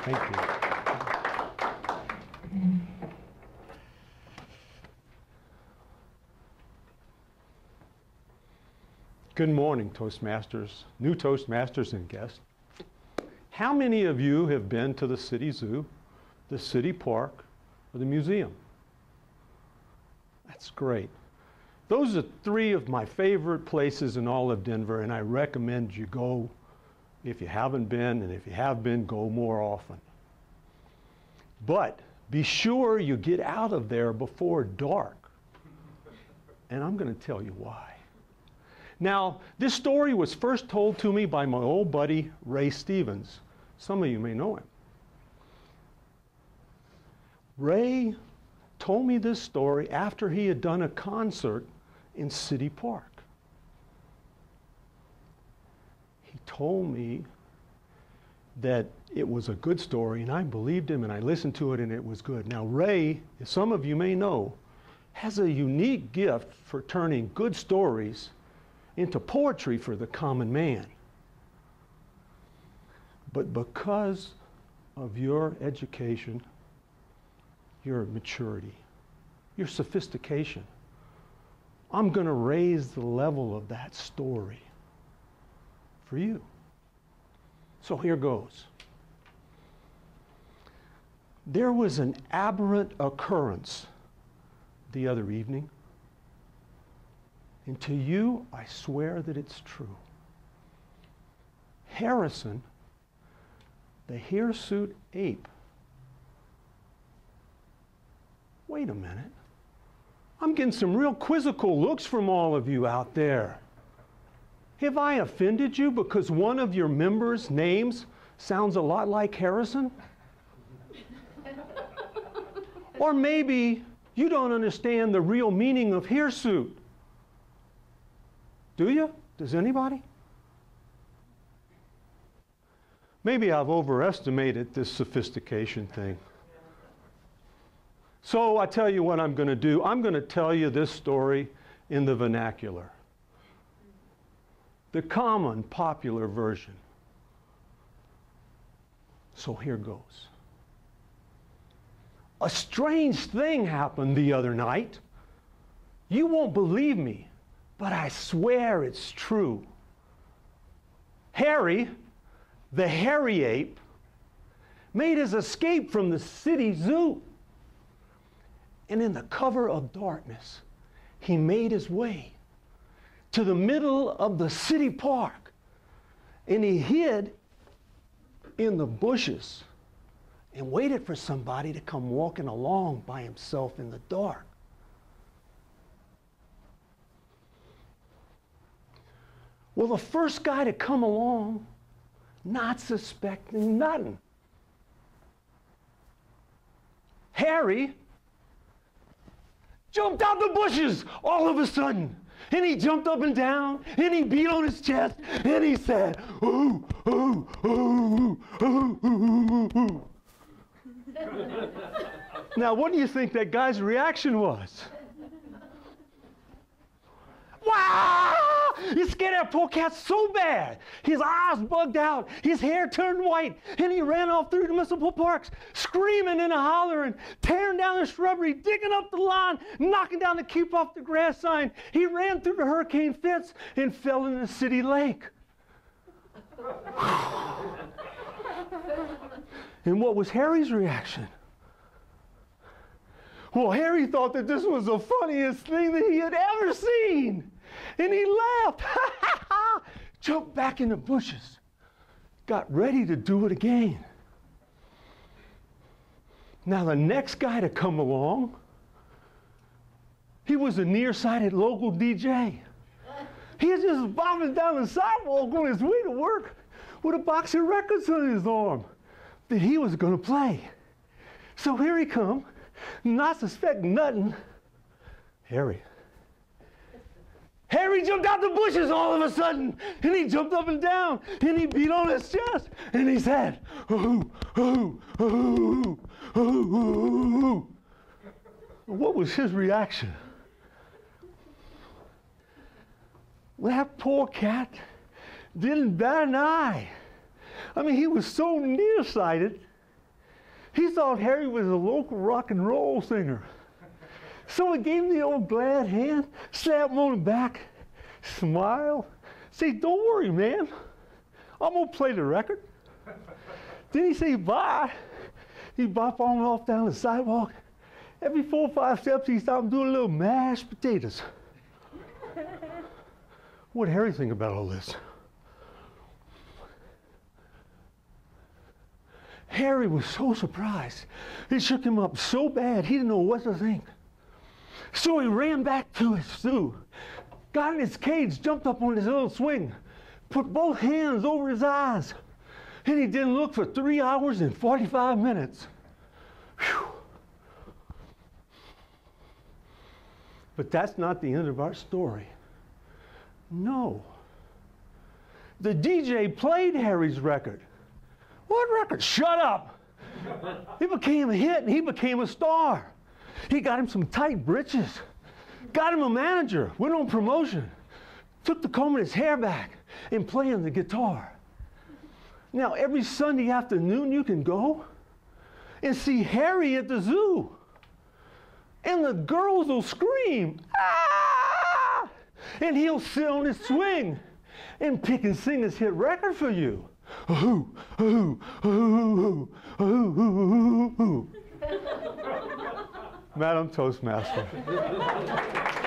Thank you. Good morning, Toastmasters, new Toastmasters and guests. How many of you have been to the city zoo, the city park, or the museum? That's great. Those are three of my favorite places in all of Denver, and I recommend you go if you haven't been, and if you have been, go more often. But be sure you get out of there before dark. And I'm going to tell you why. Now, this story was first told to me by my old buddy, Ray Stevens. Some of you may know him. Ray told me this story after he had done a concert in City Park. He told me that it was a good story, and I believed him, and I listened to it, and it was good. Now, Ray, as some of you may know, has a unique gift for turning good stories into poetry for the common man. But because of your education, your maturity, your sophistication, I'm going to raise the level of that story for you. So here goes. There was an aberrant occurrence the other evening. And to you, I swear that it's true. Harrison, the hirsute ape. Wait a minute. I'm getting some real quizzical looks from all of you out there. Have I offended you because one of your members' names sounds a lot like Harrison? Or maybe you don't understand the real meaning of hirsute. Do you? Does anybody? Maybe I've overestimated this sophistication thing. So I tell you what I'm going to do. I'm going to tell you this story in the vernacular. The common, popular version. So here goes. A strange thing happened the other night. You won't believe me, but I swear it's true. Harry, the hairy ape, made his escape from the city zoo. And in the cover of darkness, he made his way to the middle of the city park. And he hid in the bushes and waited for somebody to come walking along by himself in the dark. Well, the first guy to come along, not suspecting nothing, Harry jumped out the bushes all of a sudden. And he jumped up and down, and he beat on his chest, and he said, ooh, ooh, ooh, ooh, ooh, ooh. Now, what do you think that guy's reaction was? Wow! He scared that poor cat so bad. His eyes bugged out, his hair turned white, and he ran off through the municipal parks, screaming and hollering, tearing down the shrubbery, digging up the lawn, knocking down the keep off the grass sign. He ran through the hurricane fence and fell in the city lake. And what was Harry's reaction? Well, Harry thought that this was the funniest thing that he had ever seen. And he laughed, jumped back in the bushes, got ready to do it again. Now, the next guy to come along, he was a nearsighted local DJ. He was just bobbing down the sidewalk on his way to work with a box of records on his arm that he was going to play. So here he come, not suspecting nothing. Harry jumped out the bushes all of a sudden, and he jumped up and down, and he beat on his chest, and he said, ooh, ooh, ooh, ooh, ooh, ooh. What was his reaction? That poor cat didn't bat an eye. I mean, he was so nearsighted, He thought Harry was a local rock and roll singer. So he gave him the old glad hand, slapped him on the back, smile, say, don't worry, man. I'm gonna play the record. Then he say bye. He bop on off down the sidewalk. Every 4 or 5 steps, he stopped doing a little mashed potatoes. What'd Harry think about all this? Harry was so surprised. It shook him up so bad, he didn't know what to think. So he ran back to his zoo, got in his cage, jumped up on his little swing, put both hands over his eyes, and he didn't look for 3 hours and 45 minutes. Whew. But that's not the end of our story. No. The DJ played Harry's record. What record? Shut up! It became a hit and he became a star. He got him some tight britches, got him a manager, went on promotion, took the comb in his hair back and playing the guitar. Now every Sunday afternoon you can go and see Harry at the zoo. And the girls will scream, ah! And he'll sit on his swing and pick and sing his hit record for you. Ooh, ooh, ooh, ooh, ooh, ooh. Madam Toastmaster.